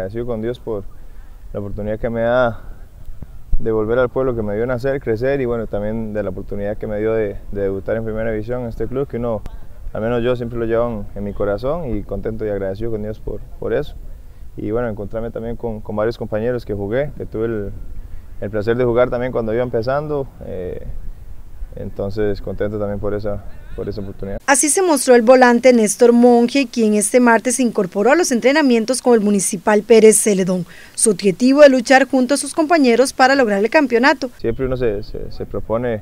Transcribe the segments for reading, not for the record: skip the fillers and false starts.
agradecido con Dios por la oportunidad que me da de volver al pueblo que me dio nacer, crecer y bueno, también de la oportunidad que me dio de debutar en primera división en este club, que uno, al menos yo siempre lo llevo en mi corazón y contento y agradecido con Dios por eso. Y bueno, encontrarme también con varios compañeros que jugué, que tuve el placer de jugar también cuando iba empezando, entonces contento también por esa oportunidad. Así se mostró el volante Néstor Monge, quien este martes se incorporó a los entrenamientos con el Municipal Pérez Celedón. Su objetivo es luchar junto a sus compañeros para lograr el campeonato. Siempre uno se propone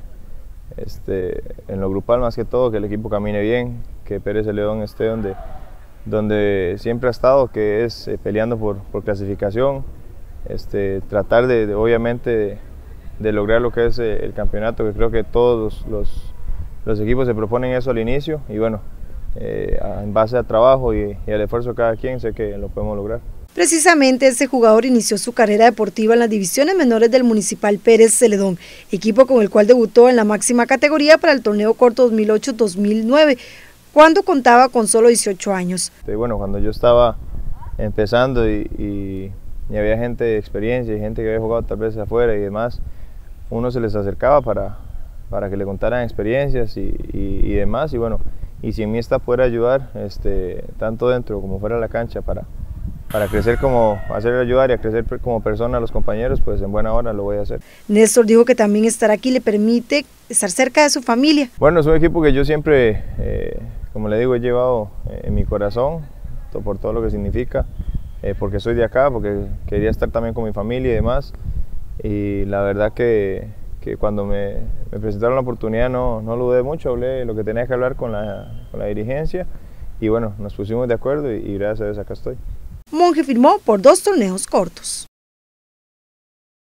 en lo grupal más que todo, que el equipo camine bien, que Pérez Celedón esté donde siempre ha estado, que es peleando por clasificación, tratar obviamente de lograr lo que es el campeonato, que creo que todos los equipos se proponen eso al inicio y bueno, en base al trabajo y al esfuerzo de cada quien sé que lo podemos lograr. Precisamente este jugador inició su carrera deportiva en las divisiones menores del Municipal Pérez Celedón, equipo con el cual debutó en la máxima categoría para el torneo corto 2008-2009, cuando contaba con solo 18 años. Bueno, cuando yo estaba empezando y había gente de experiencia y gente que había jugado tal vez afuera y demás, uno se les acercaba para que le contaran experiencias y demás, y bueno, y si en mí pudiera ayudar, tanto dentro como fuera de la cancha, para crecer hacer ayudar y a crecer como persona a los compañeros, pues en buena hora lo voy a hacer. Néstor dijo que también estar aquí le permite estar cerca de su familia. Bueno, es un equipo que yo siempre, como le digo, he llevado en mi corazón, por todo lo que significa, porque soy de acá, porque quería estar también con mi familia y demás, y la verdad que cuando me presentaron la oportunidad no lo dudé mucho, hablé lo que tenía que hablar con la dirigencia y bueno, nos pusimos de acuerdo y gracias a Dios acá estoy. Monge firmó por 2 torneos cortos.